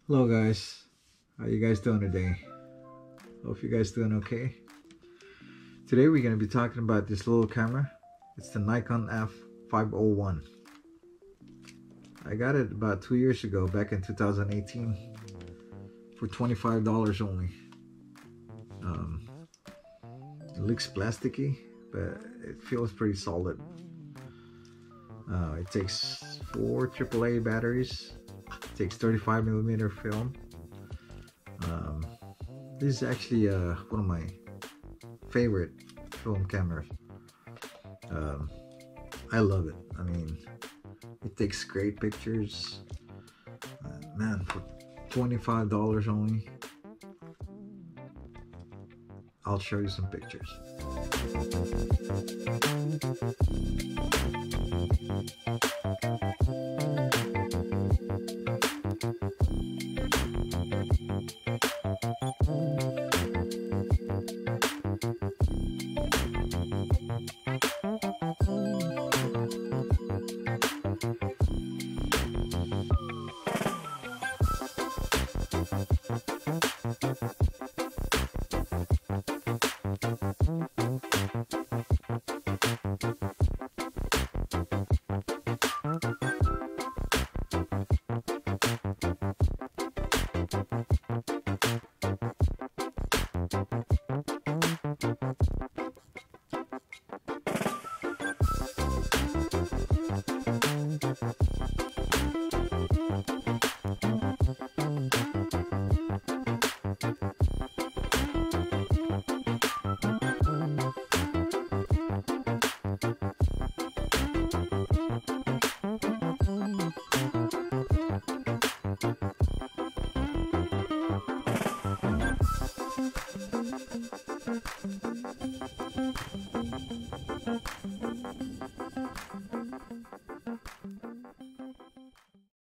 Hello guys, how you guys doing today? Hope you guys doing okay. Today we're going to be talking about this little camera. It's the Nikon f-501. I got it about 2 years ago, back in 2018, for $25 only. It looks plasticky, but it feels pretty solid. It takes 4 AAA batteries. It takes 35mm film. This is actually one of my favorite film cameras. I love it. I mean, it takes great pictures. Man, for $25 only, I'll show you some pictures.